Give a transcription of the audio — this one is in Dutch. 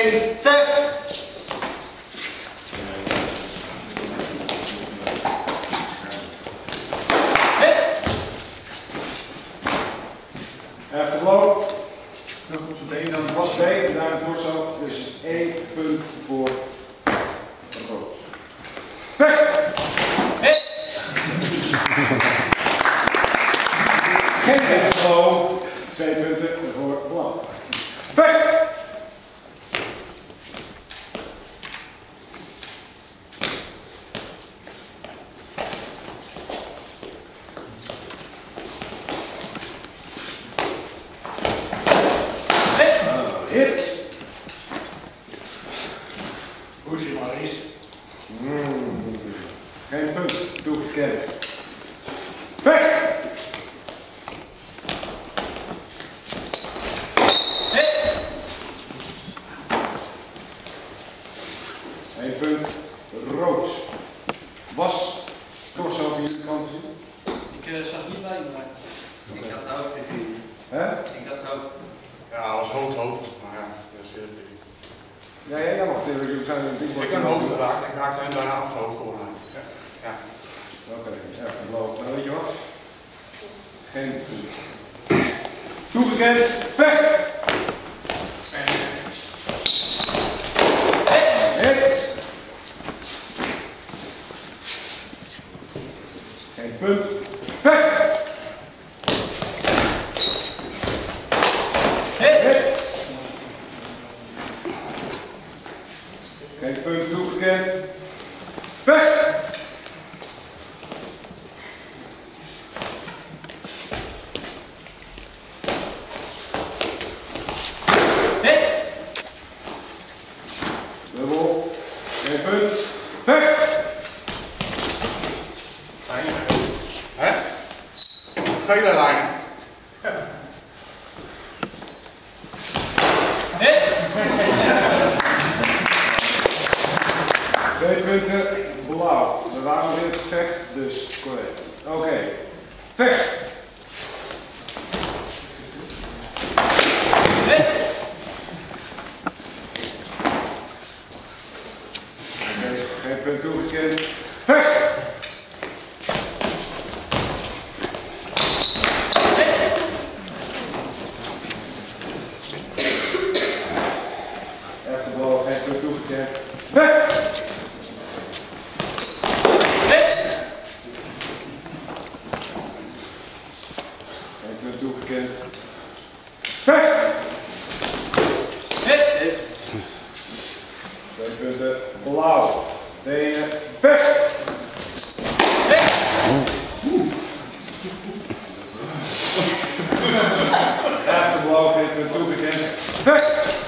1, vecht! Even loop. Dat op zijn been, dan was B en daar een torso. Dus 1 punt voor rood. Vecht! Geen flow. 2 punten voor blauw. Vecht! Hit! Hoe is hij maar eens? Geen punt, toegekend. Vecht! Eén punt, rood. Was torso van jullie kant te zien? Ik zag niet bij, maar Ik had het hoofd te zien. Hè? Ik had het hoofd. Ja, als hoofd, maar ja, dat is heel Ja, mag natuurlijk. Jullie zijn een beetje. Ik heb hoofd geraakt, ik raakte hem daarna op zijn hoofd gewoon aan. Ja. Oké, even lopen. Nou, weet je wat? Geen punt. Toegekend, vecht! Hit! Geen punt. Vecht! Hit! Geen punt toegekend. Vecht! Dubbel. Geen punt. Vecht! Hè? Gele lijn. Twee punten, blauw. We waren nog in het vecht, dus correct. Oké. Vecht! Geen punt toegekend. Vecht! Echt de bal, geen punt toegekend. Vecht! Geen punt toegekend. Vecht! Twee punten, blauw. Benen, vecht! Echt de blauw, geen punt toegekend. Vecht!